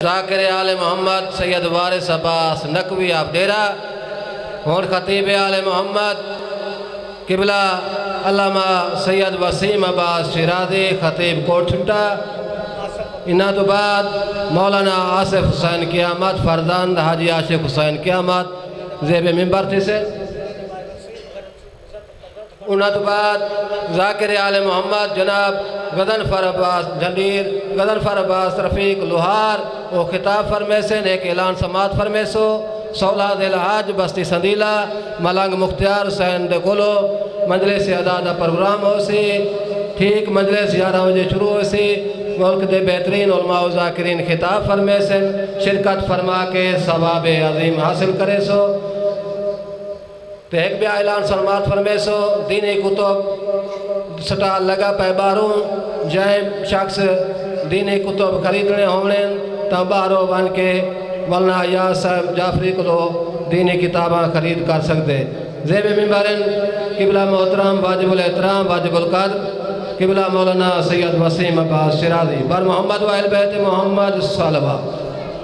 ذاکر آل محمد سید وارث عباس نقوی آپ ڈیرہ اور خطیب آل محمد قبلہ علامہ سید وسیم عباس شیرازی خطیب کوٹھٹا انہاں تو بعد مولانا آصف حسین قیامت فرزند حاجی عاشق حسین قیامت زیب ممبر تھی سے انہاں تو بعد ذاکر آل محمد جناب غضنفر عباس جنڈیر غضنفر عباس رفیق لوہار وہ خطاب فرمے سے نیک اعلان سماعت فرمے سو سولاد الحاج بستی سندیلہ ملنگ مختار حسین دے کلو مجلس عدادہ پروگرام ہو سی ٹھیک مجلس 11 بجے شروع ہو سی ملک دے بہترین علماء و ذاکرین خطاب فرمے سے شرکت فرما کے ثواب عظیم حاصل کرے سو تو ایک بھی اعلان سماعت فرمے سو دینی کتب سٹال لگا پہ باروں جائیں شخص دینی کتب خریدنے ہونے تا باروں بن کے مولانا یا صاحب جعفری کو دینی کتاباں خرید کر سکتے زیب ممبرن قبلہ محترم واجب الاحترام واجب القدر قبلہ مولانا سید وسیم عباس شیرازی بر محمد و اہل بیت محمد صلوات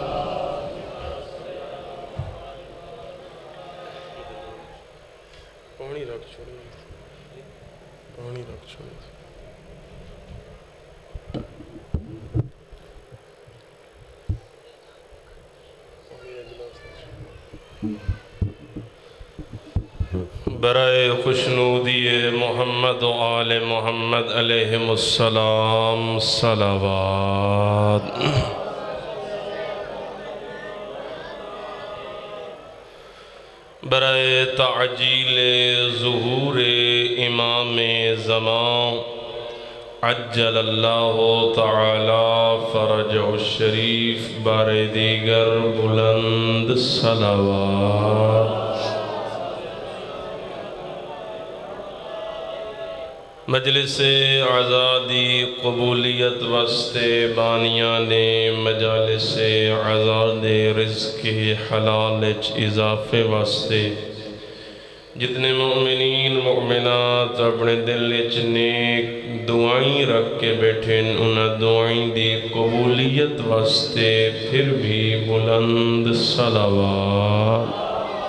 برائے خوشنودی محمد و آل محمد علیہم السلام صلوات برائے تعجیل ظہور امام زمان عجل اللہ تعالی فرج الشریف بار دیگر بلند صلوات مجلس آزادی قبولیت وستے بانیان مجالس آزاد رزق حلال اضافے واسطے جتنے مومنین مومنات اپنے دل نیک دعائیں رکھ کے بیٹھیں انہاں دعائیں دی قبولیت واسطے پھر بھی بلند صلوات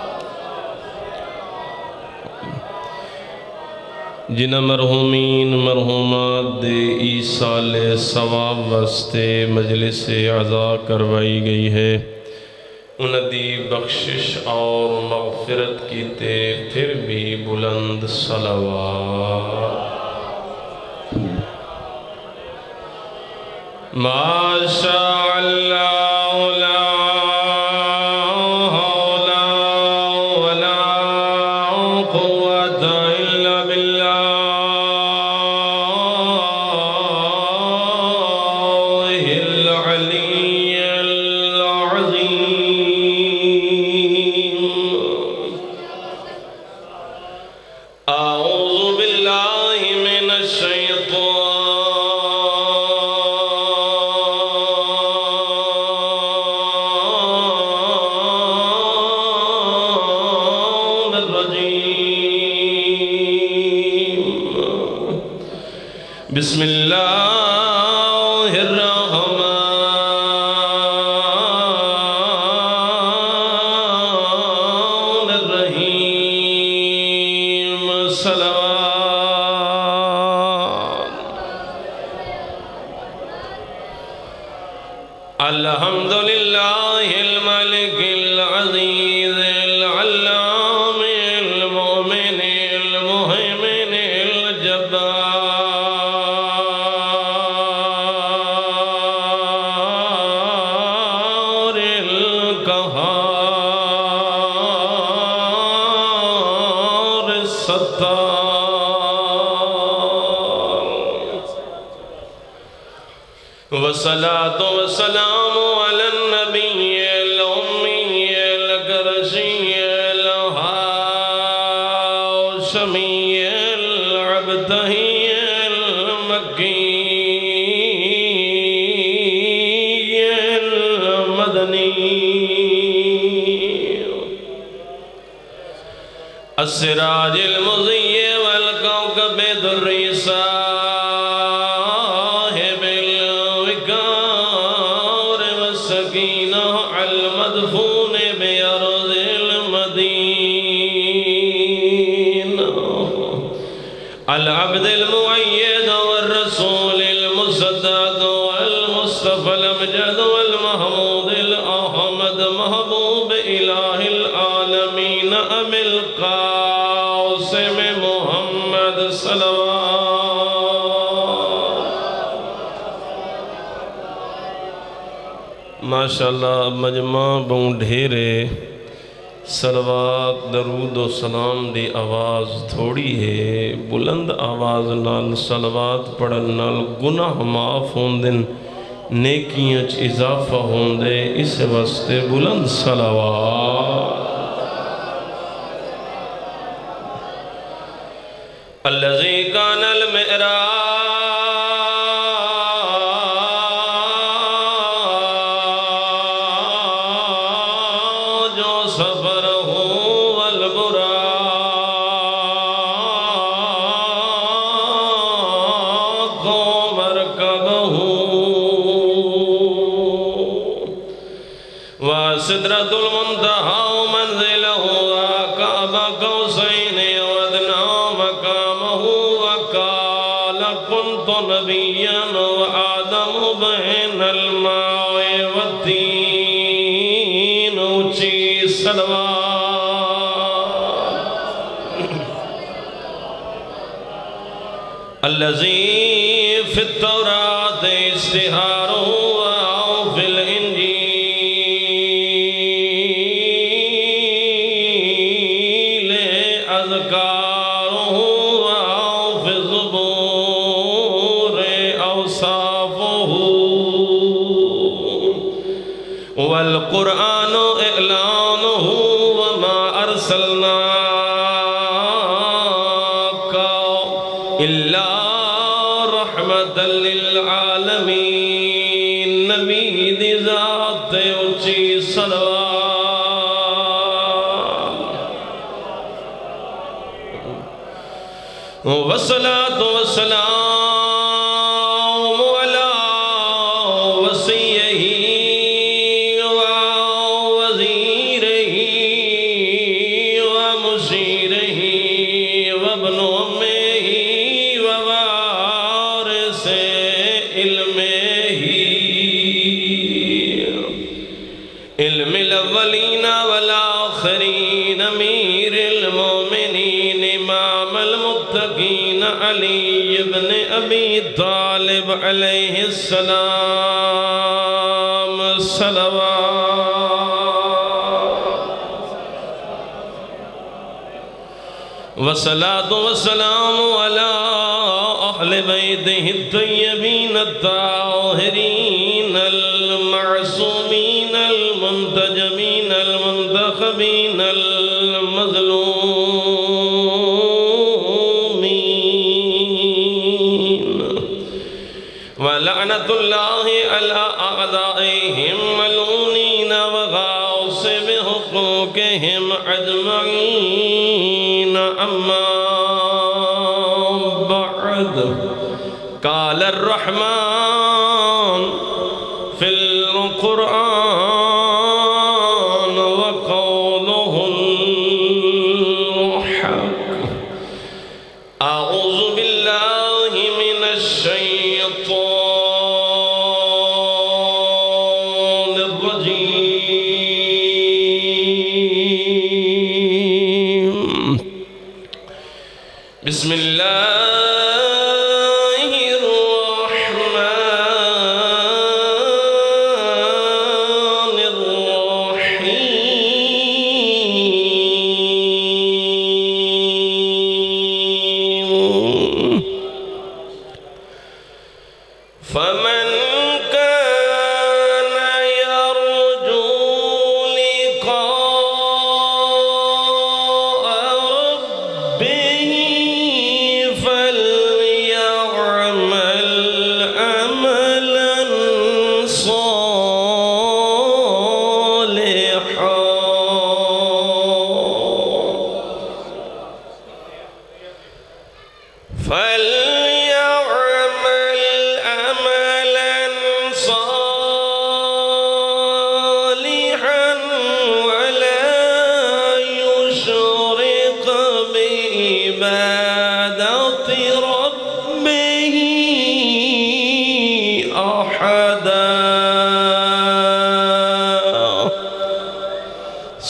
جنہ مرحومین مرحومات دے ایصال ثواب واسطے مجلس عزا کروائی گئی ہے انہاں دی بخشش اور مغفرت کیتے پھر بھی بلند صلوات ماشاء اللہ لا بسم اللہ الرحمن الرحیم صلوات الحمدللہ الملک العزیز العلام المؤمن المہیمن الجبار والصلاة والسلام على النبي الأمي القرشي الهاشمي العبدي المكي المدني السراج المضيء والكوكب الدري صاحب الوقار والسكينة السكينة على المدفون بأرض المدينة العبد المؤيد والرسول المسدد والمصطفى الأمجد والمحمود الأحمد محبوب إله العالمين أبي القاسم محمد صلوات. ماشاءاللہ مجمع بہن ڈھیرے صلوات درود و سلام دی آواز تھوڑی ہے بلند آواز نال صلوات پڑھن نال گناہ معاف ہوندن نیکیاں چ اضافہ ہوندے اس واسطے بلند صلوات. الذي كان المعراج سفره والبراق مركبه وسدرة المنتهى منزله وقاب قوسين وأدنى مقامه وقال كنت نبيا وآدم بين الماء والطين اونچی صلوات. الذي في التوراة اشتهاره وفي الإنجيل أذكاره وفي الزبور أوصافه والقرآن إعلانه وما أرسلناك إلا رحمة للعالمين. نبی دی ذات اونچی صلوات. والصلاة والسلام على وصيه ووزيره ومشيره وابن أمه ووارث علمه علم الأولين والآخرين أمير المؤمنين إمام المتقين علي بن أبي طالب عليه السلام صلوات. والصلاة والسلام على أهل بيته الطيبين الطاهرين المعصومين المنتجبين المنتخبين المظلومين ولعنة الله على أعدائهم ملعونين وغاصب حقوقهم أجمعين. أما بعد قال الرحمن في القرآن وقوله الحق. أعوذ بالله من الشيطان الرجيم. بسم الله فمن كان يرجو لقاء ربه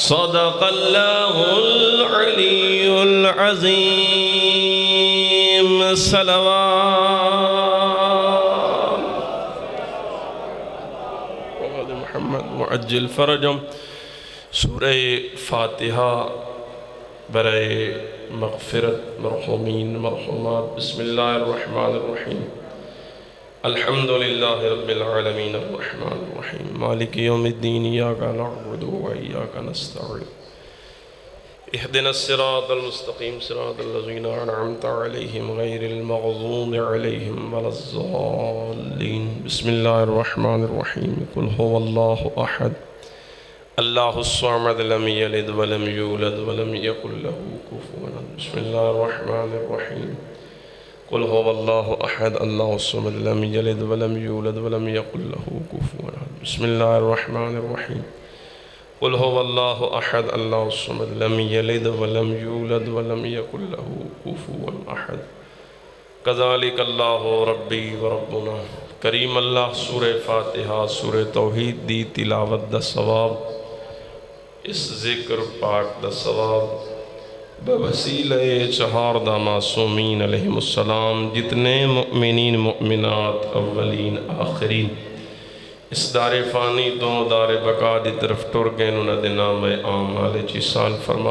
صدق اللہ العلی العظیم صلوات محمد معجل فرجم سورہ فاتحہ برائے مغفرت مرحومین مرحومات بسم اللہ الرحمن الرحیم الحمدللہ رب العالمین الرحمن الرحیم مالک یوم الدین ایاک نعبد و ایاک نستعین اہدنا الصراط المستقیم صراط الذین انعمت علیہم غیر المغضوب علیہم ولا الضالین بسم اللہ الرحمن الرحیم قل هو اللہ احد اللہ الصمد لم یلد ولم یولد ولم یکن له کفوا احد بسم اللہ الرحمن الرحیم قل هو اللہ احد اللہ الصمد لم یلد ولم یولد ولم یکن له کفوا احد بسم اللہ الرحمن الرحیم قل هو اللہ احد اللہ الصمد لم یلد ولم یولد ولم یکن له کفوا احد کذالک اللہ ربی و ربنا کریم اللہ سورہ فاتحہ سورہ توحید دی تلاوت دا ثواب اس ذکر پاک دا ثواب بوسیلہ چہار دا معصومین علیہم السلام جتنے مؤمنین مؤمنات اولین آخرین اس دار فانی تو دار بقا دی طرف ٹرگین انہ دے نام آمال چی سال فرما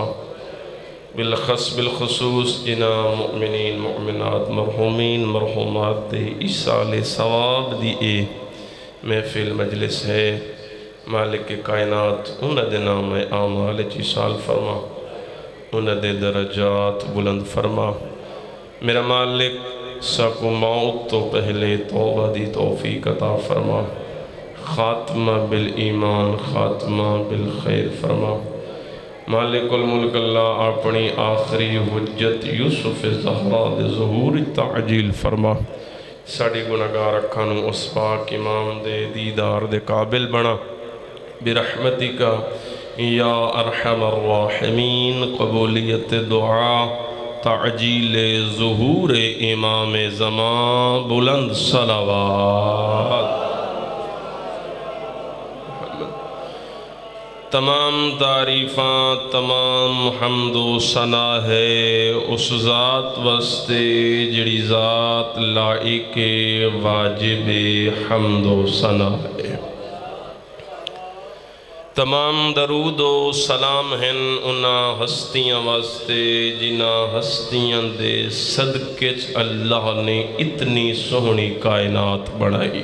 بالخصوص جنا مؤمنین مؤمنات مرحومین مرحومات دے ایسال ثواب دی اے محفل مجلس ہے مالک کائنات انہ دے نام آمال چی سال فرما انہ دے درجات بلند فرما میرا مالک ساکو موت تو پہلے توبہ دی توفیق عطا فرما خاتمہ بالایمان خاتمہ بالخیر فرما مالک الملک اللہ اپنی آخری حجت یوسف زہرا دے ظہور تعجیل فرما ساڑی گناہگار اکھانو اس پاک امام دے دیدار دے قابل بنا برحمتی کا یا ارحم الراحمین قبولیت دعا تعجیل ظہور امام زمان بلند صلوات تمام تعریفاں تمام حمد و ثنا ہے اس ذات واسطے جڑی ذات لائق واجب حمد و ثنا ہے تمام درود و سلام ہیں انہا ہستیاں واسطے جنہ ہستیاں دے صدقے اللہ نے اتنی سہنی کائنات بڑھائی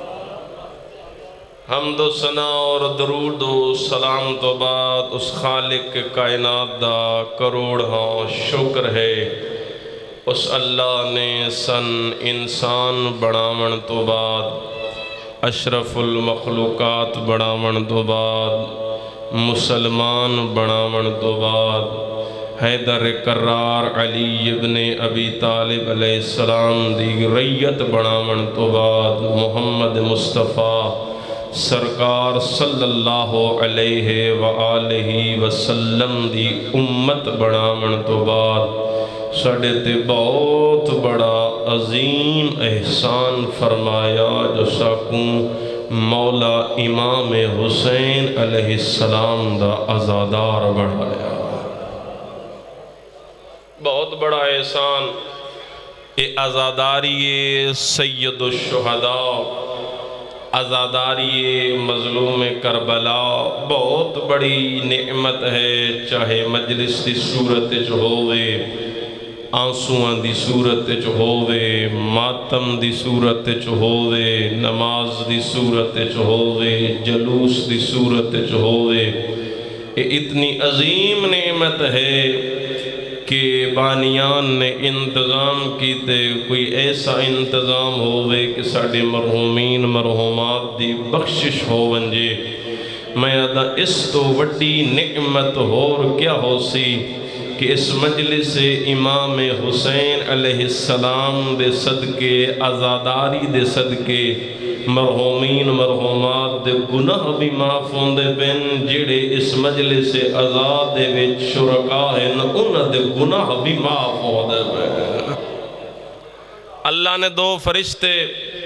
حمد و ثنا اور درود و سلام تو بعد اس خالق کائنات دا کروڑاں شکر ہے اس اللہ نے سن انسان بڑھاون تو بعد اشرف المخلوقات بڑھاون تو بعد مسلمان بڑھاون تو بعد حیدر کرار علی ابن ابی طالب علیہ السلام دی ریت بڑھاون تو بعد محمد مصطفیٰ سرکار صلی اللہ علیہ وآلہ وسلم دی امت بڑھاون تو بعد ساڑھے تے بہت بڑا عظیم احسان فرمایا جو ساکوں مولا امام حسین علیہ السلام دا ازادار بڑھایا بہت بڑا احسان اے ازاداری سید الشہداء ازاداری مظلوم کربلا بہت بڑی نعمت ہے چاہے مجلس دی صورت جو ہوئے آنسوان دی صورت جو ہوئے ماتم دی صورت جو ہوئے نماز دی صورت جو ہوئے جلوس دی صورت جو ہوئے یہ اتنی عظیم نعمت ہے کہ بانیان نے انتظام کیتے کوئی ایسا انتظام ہوئے کہ ساڑھے مرحومین مرحومات دی بخشش ہو ونجے میں ادا اس تو وڈی نعمت اور کیا ہو سی کہ اس مجلس امام حسین علیہ السلام دے صدقے ازاداری دے صدقے مرحومین مرحومات دے گناہ بھی معاف ہوندے بین جڑے اس مجلس ازاد دے وچ شرکا ہیں انہاں دے گناہ بھی معاف ہوندے بین اللہ نے دو فرشتے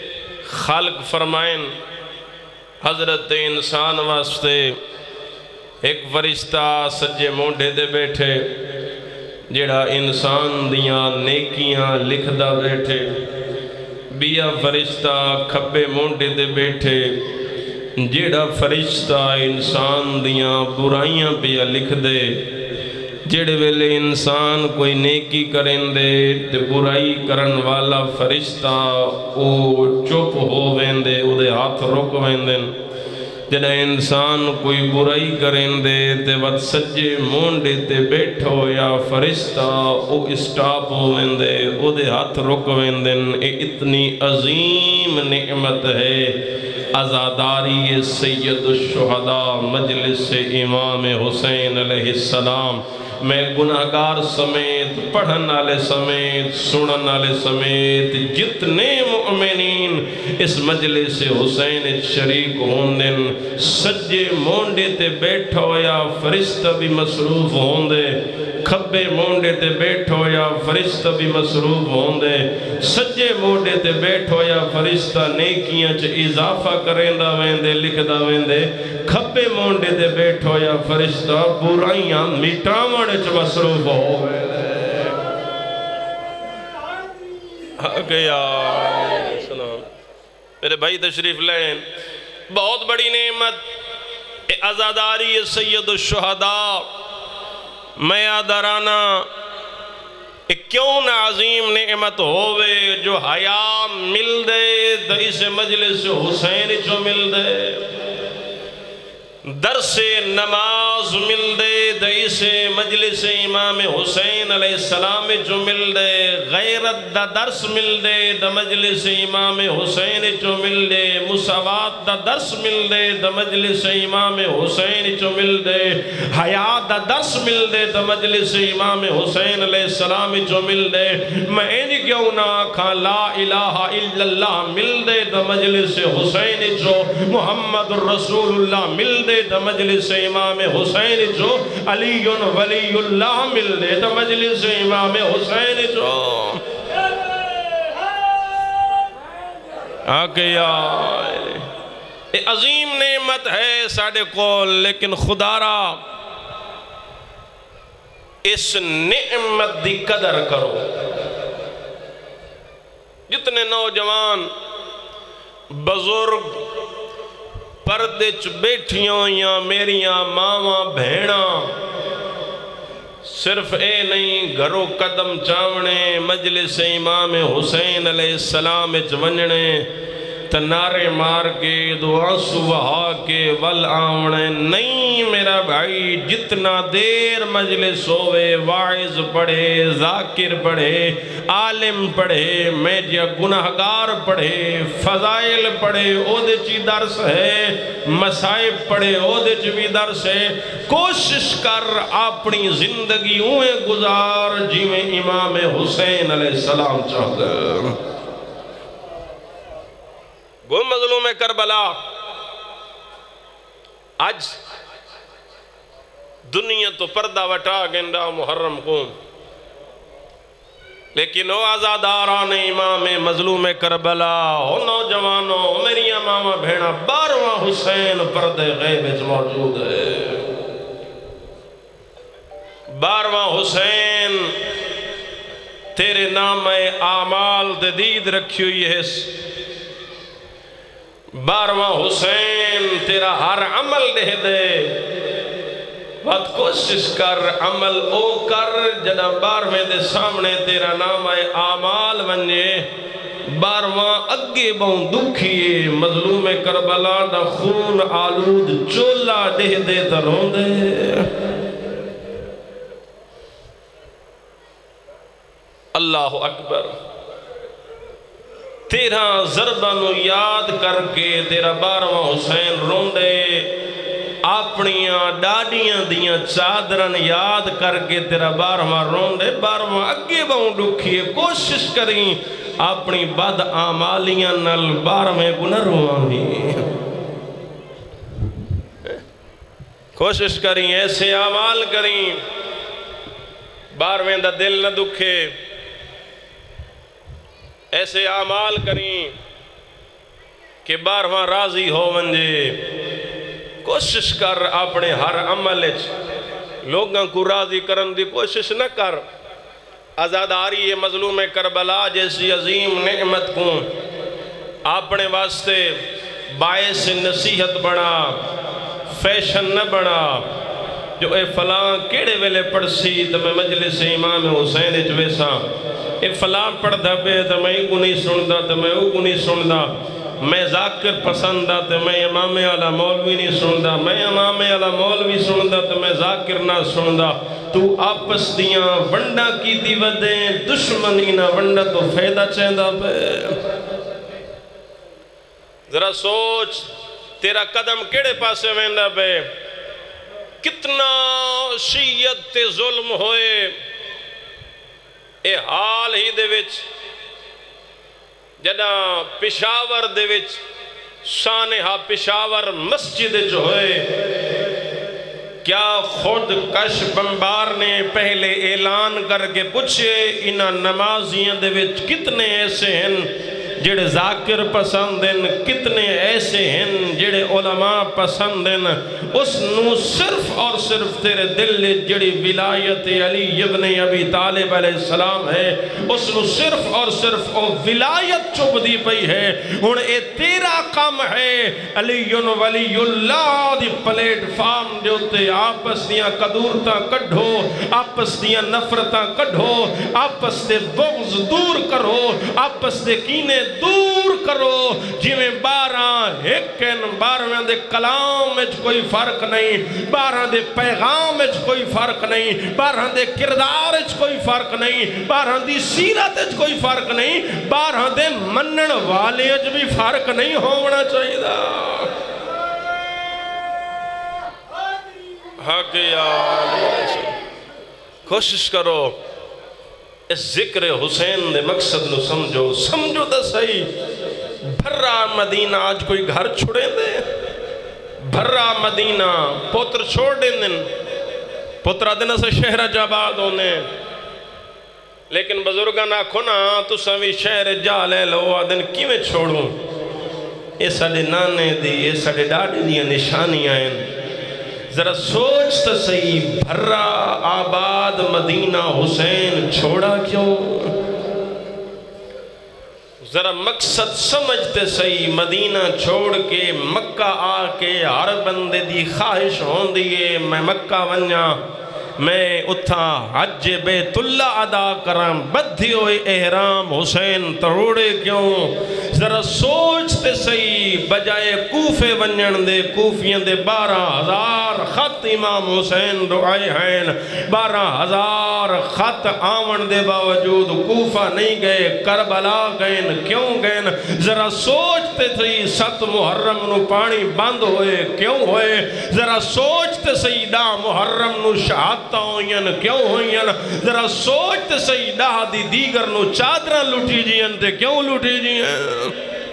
خالق فرمائیں حضرت انسان واسطے ایک فرشتہ سجے مونڈے دے بیٹھے جڑا انسان دیاں نیکیاں لکھدا بیٹھے، بیا فرشتہ کھبے مونڈے دے بیٹھے جڑا فرشتہ انسان دیاں برائیاں بیا لکھ دے۔ جڑے ویلے انسان کوئی نیکی کریں دے تے برائی کرن والا فرشتہ او چپ ہو ویندے، او دے ہاتھ رک ویندن۔ جڑا انسان کوئی برائی کریں دے تے ود سجے مونڈے تے بیٹھو یا فرشتہ او اسٹاپ ہو ویندے، او دے ہاتھ رک ویندن۔ اے اتنی عظیم نعمت ہے عزاداری سید الشہداء مجلس امام حسین علیہ السلام۔ میں گناہگار سمیت، پڑھن والے سمیت، سنن والے سمیت جتنے مؤمنین اس مجلس حسین شریک ہوندن، سجے مونڈے تے بیٹھو یا فرشتہ بھی مصروف ہوندے، کھبے مونڈے تے بیٹھو یا فرشتہ بھی مصروف ہوندے، سجے مونڈے تے بیٹھو یا فرشتہ نیکیاں چ اضافہ کریندا ویندے، لکھدا ویندے، کھبے مونڈے تے بیٹھو یا فرشتہ برائیاں مٹاون چ مصروف ہو ویندے۔ گیا سلام میرے بھائی تشریف لیں، بہت بڑی نعمت عزاداری سید الشہداء۔ میں آدھرانا کیوں نہ عظیم نعمت ہووے جو حیا مل دے تو اس مجلس حسین جو مل دے، درس نماز مل دے تو اس مجلس امام حسین علیہ السلام جو مل دے، غیرت دا درس مل دے تو مجلس امام حسین جو مل دے، مساوات دا درس مل دے تو مجلس امام حسین جو مل دے، حیات دا درس مل دے تو مجلس امام حسین علیہ السلام جو مل دے۔ میں انج کیوں نہ کھا لا الہ الا اللہ مل دے تو مجلس حسین جو، محمد رسول اللہ مل دے تو مجلس امام حسین جو، علی ولی اللہ مل دے تو مجلس امام حسین جو۔ آگیا عظیم نعمت ہے ساڑھے کول، لیکن خدا را اس نعمت دی قدر کرو۔ جتنے نوجوان بزرگ پردے چ بیٹھیاں یا میریاں ماواں بھیڑاں، صرف اے نہیں گھروں قدم چاونے مجلس امام حسین علیہ السلام ونجنے تنارے مار کے دعا سبہا کے ول آونے نہیں میرا بھائی، جتنا دیر مجلس ہوئے واعظ پڑھے، ذاکر پڑھے، عالم پڑھے، میڈیا گناہگار پڑھے، فضائل پڑھے، او دے چی درس ہے، مسائب پڑھے، او دے چی بھی درس ہے۔ کوشش کر اپنی زندگی اوے گزار جیویں امام حسین علیہ السلام چاہتے۔ گو مظلوم کربلا آج دنیا تو پردہ وٹا گنڈا محرم کو، لیکن وہ آزاداران امام مظلوم کربلا، وہ نوجوانوں میری ماما بھیڑا 12واں حسین پردے غیب موجود ہے۔ 12واں حسین تیرے نام اعمال دید رکھی ہوئی ہے۔ 12واں حسین تیرا ہر عمل دے دے، بات کوشش کر عمل او کر جنا 12ویں دے سامنے تیرا نام اعمال بنجے۔ 12واں اگے بہن دکھیے مظلوم کربلا دا خون آلود چولا دے دے ترون دے۔ اللہ اکبر، تیرا ضربانو یاد کر کے تیرا 12واں حسین روندے، اپنیاں ڈاڈیاں دیاں چادرن یاد کر کے تیرا 12واں روندے۔ 12واں اگے بہن ڈکھیے، کوشش کریں اپنی بد آمالیاں نل 12ویں گناہ روانی، کوشش کریں ایسے اعمال کریں 12ویں دا دل نہ دکھے، ایسے اعمال کریں کہ 12واں راضی ہو منجے۔ کوشش کر اپنے ہر عمل لوگاں کو راضی کرن دی کوشش نہ کر عزاداری مظلوم کربلا جیسی عظیم نعمت کو اپنے واسطے باعث نصیحت بنا فیشن نہ بنا جو اے فلاں کیڑے ویلے پڑھسی تو میں مجلس امام حسین جویسا اے فلاں پڑھ دا بے تو میں کو نہیں سندا تو میں کو نہیں سندا میں ذاکر پسند دا تو میں امام اعلیٰ مولوی نہیں سندا میں امام اعلیٰ مولوی سندا تو میں ذاکر نہ سندا تو آپس دیاں ونڈا کی دی ودیں دشمنی نہ ونڈا تو فیدہ چہندہ پہ ذرا سوچ تیرا قدم کیڑے پاسے ویندہ پہ کتنا شیعت تے ظلم ہوئے اے حال ہی دے وچ جدہ پشاور دے وچ سانحہ پشاور مسجد جو ہوئے کیا خود کش بمبار نے پہلے اعلان کر کے پوچھے انہاں نمازیاں دے وچ کتنے ایسے ہیں جڑے ذاکر پسند ہیں کتنے ایسے ہیں جڑے علماء پسند ہیں اس نو صرف اور صرف تیرے دل جڑی ولایت علی ابن ابی طالب علیہ السلام ہے اس نو صرف اور صرف او ولایت چوب دی پئی ہے ہن اے تیرا کام ہے علی ولی اللہ دی پلیٹ فارم دے اوتے آپس دیاں قدورتاں کڈھو آپس دیاں نفرتاں کڈھو آپس دے بغض دور کرو آپس دے کینے دور کرو جویں 12 ایک ہیں 12 دے کلام میں کوئی فرق نہیں 12 دے پیغام میں کوئی فرق نہیں 12 دے کردار میں کوئی فرق نہیں 12 دی سیرت میں کوئی فرق نہیں 12 دے منن والے بھی فرق نہیں ہونا چاہیے دا حق یا کوشش کرو اس ذکر حسین دے مقصد نو سمجھو دا صحیح بھرا مدینہ آج کوئی گھر چھوڑے دے بھرا مدینہ پوتر چھوڑ دیں پوترہ دن سے شہر جاباد ہونے لیکن بزرگاں کھنا تو سوی شہر جا لے لو آدن کیویں چھوڑوں اے ساڑے نانے دی اے ساڑے ڈاڑی دیا نشانیاں ہیں ذرا سوچ تو صحیح بھرا آباد مدینہ حسین چھوڑا کیوں ذرا مقصد سمجھتے صحیح مدینہ چھوڑ کے مکہ آ کے ہر بندے دی خواہش ہون دیئے میں مکہ ونیا میں اتھا حج بیت اللہ ادا کرام بدھی ہوئے احرام حسین تروڑے کیوں ذرا سوچتے صحیح بجائے کوفے ونجن دے کوفیاں دے 12,000 خط امام حسین دعائے ہیں 12,000 خط آون دے باوجود کوفہ نہیں گئے کربلا گئے کیوں گئے ذرا سوچتے صحیح 7 محرم نو پانی بند ہوئے کیوں ہوئے ذرا سوچتے صحیح 10 محرم نو شہادت ہوئین کیوں ہوئین ذرا سوچتے سیدہ دی دیگر نو چادرہ لوٹی جیئن تے کیوں لوٹی جیئن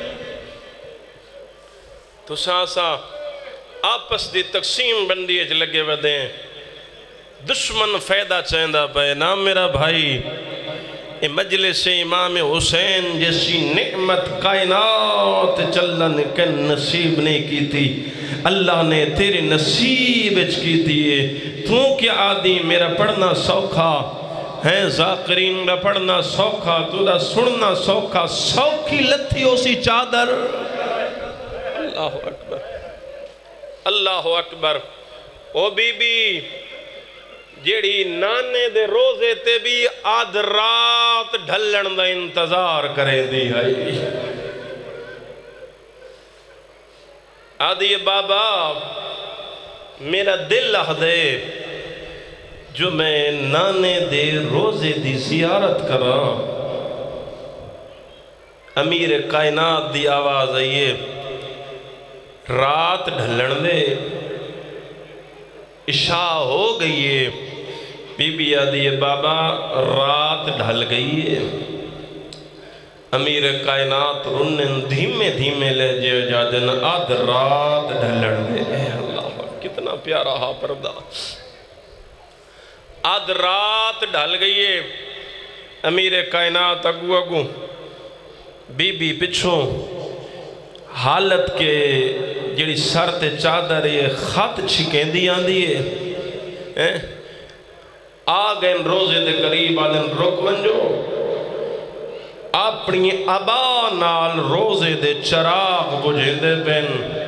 تو ساسا آپس دی تقسیم بندی اج لگے ودیں دشمن فیدہ چاہندہ پہ نام میرا بھائی اے مجلس امام حسین جیسی نعمت کائنات چلن کے نصیب نہیں کی تھی اللہ نے تیرے نصیب اچ کی دیئے تو کیا آدھی میرا پڑھنا سوکھا ہے ذاکرین دا پڑھنا سوکھا تو دا سننا سوکھا سوکھی لتھی اسی چادر اللہ اکبر اللہ اکبر او بی بی جیڑی نانے دے روزے تے بھی آدھ رات ڈھلن دا انتظار کرے دی ہے آدھی بابا میرا دل لہ دے جو میں نانے دے روزے دی زیارت کرا امیر کائنات دی آواز آئیے رات ڈھلن دے عشاء ہو گئی ہے بی بی آدھی بابا رات ڈھل گئی ہے امیر کائنات رنن دھیمے دھیمے لہجے جادن آدھ رات ڈھلن دے اے اللہ کتنا پیارا ہا پردہ آدھ رات ڈھل گئی ہے امیر کائنات اگو اگو بی بی پچھوں حالت کے جڑی سر تے چادر یہ خط چھکیں دی آندی ہے آگئے روزے دے قریب آدن رک ونجو اپنی ابا نال روزے دے چراغ بجھیں دے بین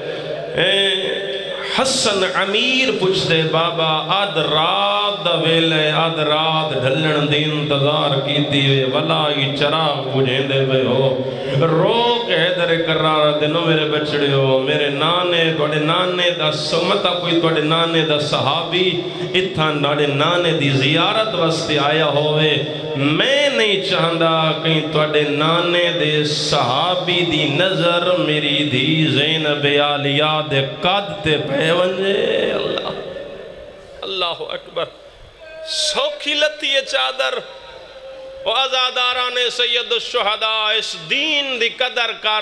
حسن امیر پوچھ دے بابا آدھ رات دا ویلے آدھ رات ڈھلن دی انتظار کی دیوے ولائی چراغ بجھیں دے بے ہو رو کے حیدر قرار دنو میرے بچڑے ہو میرے نانے توڑے نانے دا سمتا کوئی توڑے نانے دا صحابی اتھا ناڑے نانے دی زیارت وستے آیا ہوئے میں نہیں چاہندہ کہیں توڑے نانے دے صحابی دی نظر میری دی زینب عالیہ دے قد تے پیونجے اللہ اکبر سوکھی لتی ہے چادر و آزاداران سید الشہداء اس دین دی قدر کر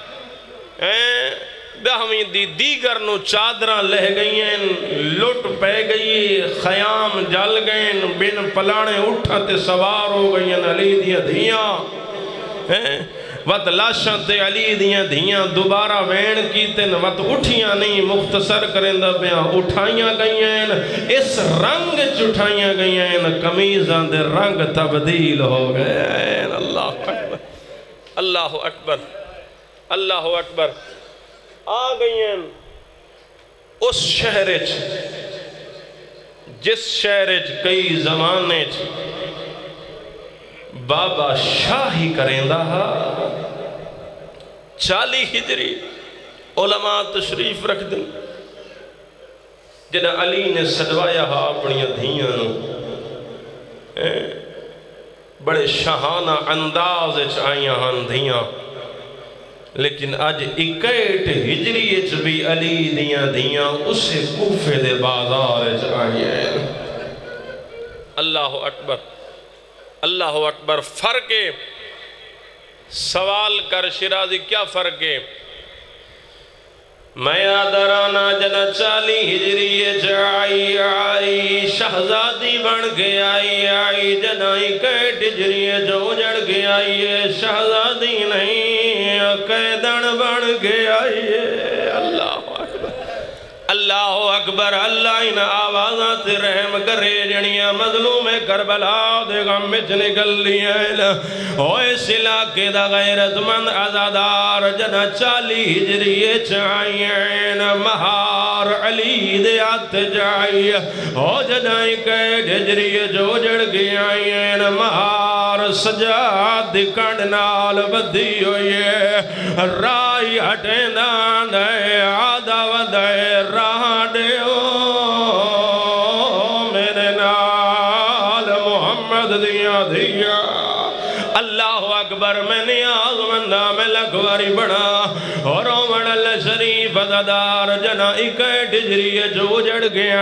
بہمیں دی دیگر نو چادران لہ گئی ہیں لٹ پہ گئی خیام جل گئیں بن پلانے اٹھتے سوار ہو گئی ہیں علی دیا دھیاں وقت لاشاں تے علی دیاں دھیاں دوبارہ وین کیتے وقت اٹھیاں نہیں مختصر کرندہ بیاں اٹھائیاں گئی ہیں اس رنگ چٹھائیاں گئی ہیں کمیزان دے رنگ تبدیل ہو گئے ہیں اللہ اکبر اللہ اکبر اللہ اکبر آ گئی ہیں اس شہرچ جس شہرچ کئی زمانے بابا شاہی کریں دا 40 ہجری علماء تشریف رکھ دیں جنہ علی نے سجوایا ہا اپنی دھیاں بڑے شاہانہ انداز آئیاں ہاں دھیاں لیکن آج 61 ہجری بھی علی دیاں دھیاں اسے کوفے دے بازار آئیاں اللہ اکبر اللہ اکبر فرق ہے سوال کر شیرازی کیا فرق ہے میں آدرانا جنہ 40 ہجری آئی شہزادی بن کے آئی جنہ 61 ہجری جو جڑ کے آئی شہزادی نہیں قیدن بن کے آئی اللہ اللہ اکبر اللہ ان آوازات رحم کرے جنیاں مظلوم کربلا دے غم میں نکل لیا او اس علاقے دا غیرت مند عزادار جنہ 40 ہجری چاہیین مہار علی دے آت جائی او جنہ 61 ہجری جو جڑ گیا مہار سجاد دی کنڈنال بدھی ہوئی رائی ہٹیندان دے آدھا ودھے راہ دیو میرے نال محمد دیا دیا اللہ اکبر میں نیاز مندہ میں لکھواری بڑا اور عمر اللہ شریف عزادار جنہ 61 ہجری جو جڑ گیا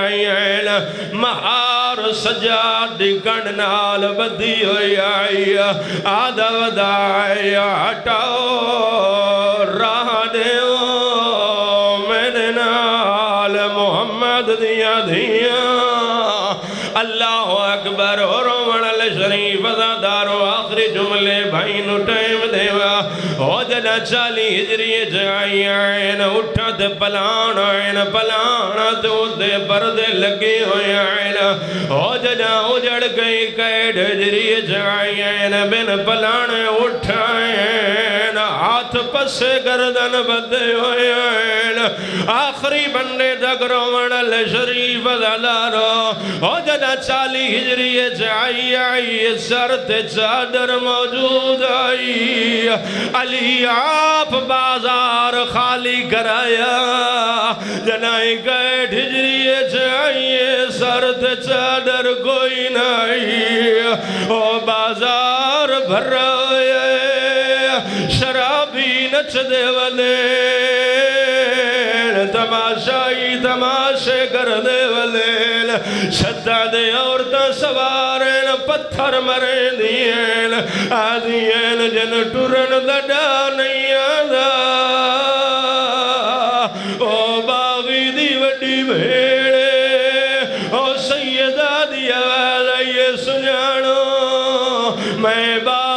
مہار سجاد دی کنڈنال بدھی ہوئی آئی آدھا ودھائی ہٹاؤ راہ دیو میرے نال محمد دیا دیا اللہ اکبر اور عمر اللہ شریف عزادار آخری جملے بھائی نو ٹائم دیوا او جنہ 40 ہجری جائی آئین اٹھا تے پلان آئین پلان تے دے پردے لگے ہوئے آئین او جنہ اجڑ گئی 61 ہجری جائی آئین بن پلان اٹھائین ہاتھ پس گردن بدے ہوئے آئین آخری بندے تک رومن اللہ شریف عزادارو او جنہ 40 ہجری جائی آئی سر تے چادر موجود آئی علی آپ بازار خالی کرایا جنہ 61 ہجری جائی سر تے چادر کوئی نہیں او بازار بھر رہے شرابی نچ دے والے تماشائی تماشے کر دے والے شدہ دے عورتہ سوارین پتھر مرے دین آدھین جن ٹرن دڑا نہیں آدھا او باغی دی وڈی بھیڑے او سیدہ دی آواز آئیے سجانو میں